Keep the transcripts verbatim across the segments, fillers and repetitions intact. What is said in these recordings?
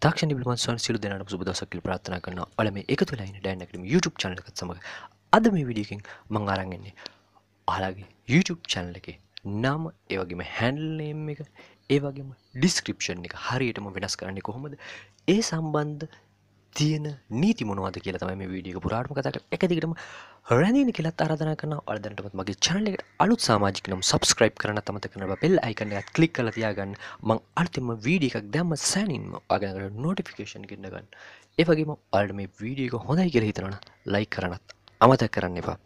තාක්ෂණ නිබ්බමන් සොයන සියලු දෙනාටම සුබ දවසක් කියලා ප්‍රාර්ථනා කරනවා. ඔයාලා මේ එකතු වෙලා ඉන්න ඩෑන් ඇකඩමි YouTube channel එකත් සමග අද මේ වීඩියෝ එකෙන් මම අරන් එන්නේ ඔයාලගේ YouTube channel එකේ නම, ඒ වගේම handle name එක, ඒ වගේම description එක හරියටම වෙනස් කරන්නේ කොහොමද? ඒ සම්බන්ධ තියෙන නීති මොනවද කියලා තමයි මේ වීඩියෝ එක පුරාටම කතා කරන්නේ. එක දිගටම රැඳෙන්න කියලාත් ආරාධනා කරනවා. ඔයාලා දැනටමත් මගේ channel එකට අලුත් සමාජික නම් subscribe කරන්නත් අමතක කරන්න. bell icon එකත් click කරලා තියාගන්න. මම අලුතින්ම වීඩියෝ එකක් දැම්ම සෑනින්ම ඔයාලට notification එක ඉන්න ගන්න. ඒ වගේම ඔයාලට මේ වීඩියෝ එක හොඳයි කියලා හිතනවා නම් like කරන්නත් අමතක කරන්න එපා.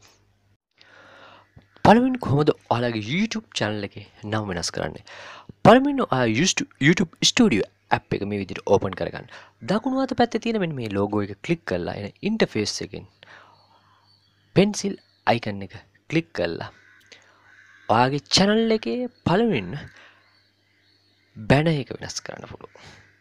පළවෙනි කොහොමද ඔයාලගේ YouTube channel එකේ නම වෙනස් කරන්නේ? පළවෙනි ඔයාලා YouTube studio app එක මේ විදිහට open කරගන්න. දකුණු අත පැත්තේ තියෙන මෙන්න මේ logo එක click කරලා එන interface එකෙන් pencil icon එක click කරලා ඔයාගේ channel එකේ පළවෙනි banner එක වෙනස් කරන්න පුළුවන්.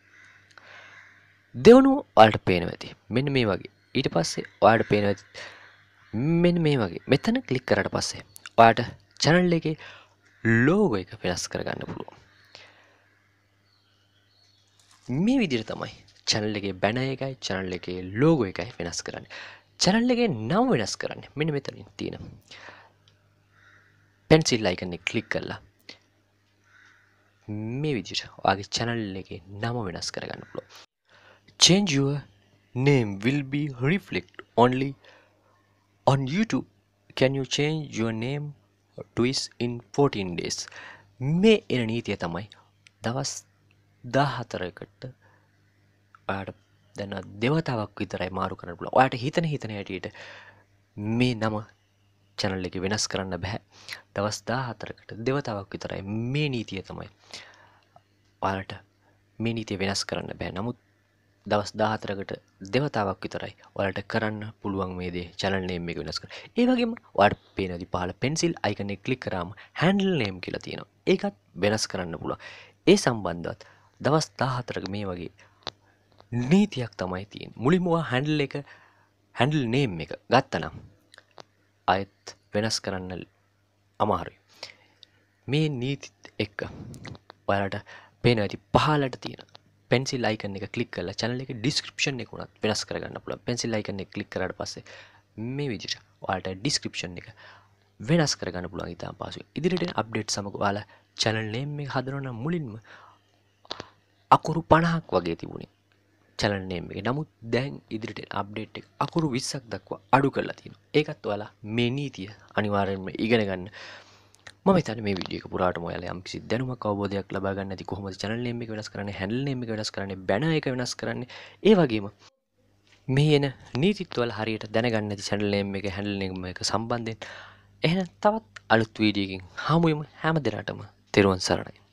දෙවනුව ඔයාලට පේනවා ඇති. මෙන්න මේ වගේ. ඊට පස්සේ ඔයාලට පේනවා ඇති. මෙන්න මේ වගේ. මෙතන click කරාට පස්සේ ඔයාලට channel එකේ logo එක වෙනස් කරගන්න පුළුවන්. මේ විදිහට තමයි channel එකේ banner එකයි channel එකේ logo එකයි වෙනස් කරන්නේ. channel එකේ නම වෙනස් කරන්නේ මෙන්න මෙතනින් තියෙන pencil icon එක click කරලා මේ විදිහට ඔයාගේ channel එකේ නම වෙනස් කරගන්න පුළුවන්. Change your name will be reflect only on YouTube. Can you change your name twice in fourteen days? මේ එන නීතිය තමයි දවස් දාහතරකට ඔයාලට දැන් දෙවතාවක් විතරයි මාරු කරන්න පුළුවන්. ඔයාලට හිතන හිතන හැටියට මේ නම channel එකේ වෙනස් කරන්න බෑ. දවස් දාහතරකට දෙවතාවක් විතරයි මේ නීතිය තමයි. ඔයාලට මේ නීතිය වෙනස් කරන්න බෑ. නමුත් දවස් දාහතරකට දෙවතාවක් විතරයි ඔයාලට කරන්න පුළුවන් මේ දේ channel name එක වෙනස් කරන්න. ඒ වගේම ඔයාලට පේනදි පහළ pencil icon එක click කරාම handle name කියලා තියෙනවා. ඒකත් වෙනස් කරන්න පුළුවන්. ඒ සම්බන්ධවත් දවස් දාහතරක මේ වගේ නීතියක් තමයි තියෙන්නේ. මුලින්ම ඔයා handle එක handle name එක ගත්තනම් ආයෙත් වෙනස් කරන්න අමාරුයි. මේ නීතිත් එක්ක ඔයාලට පේනවා ඇති පහළට තියෙන pencil icon එක click කරලා channel එකේ description එක උනත් වෙනස් කරගන්න පුළුවන්. pencil icon එක click කරාට පස්සේ මේ විදිහට ඔයාලට description එක වෙනස් කරගන්න පුළුවන් ඉතාම පහසුයි. ඉදිරියට අප්ඩේට් සමග ඔයාලා channel name එක හදනවා නම් මුලින්ම අකුරු පනහක් වගේ තිබුණේ channel name එකේ. නමුත් දැන් ඉදිරියට අප්ඩේට් එක අකුරු විස්සක් දක්වා අඩු කරලා තියෙනවා. ඒකත් ඔයාලා මේ නීතිය අනිවාර්යෙන්ම ඉගෙන ගන්න. මම හිතන්නේ මේ වීඩියෝ එක පුරාටම ඔයාලා යම් කිසි දැනුමක් අවබෝධයක් ලබා ගන්න ඇති. කොහොමද channel name එක වෙනස් කරන්නේ, handle name එක වෙනස් කරන්නේ, banner එක වෙනස් කරන්නේ. ඒ වගේම මේ එන නීතිත් ඔයාලා හරියට දැනගන්න ඇති channel name එක, handle name එක සම්බන්ධයෙන්. එහෙනම් තවත් අලුත් වීඩියෝ එකකින් හමු වෙමු. හැම දිනටම තෙරුවන් සරණයි.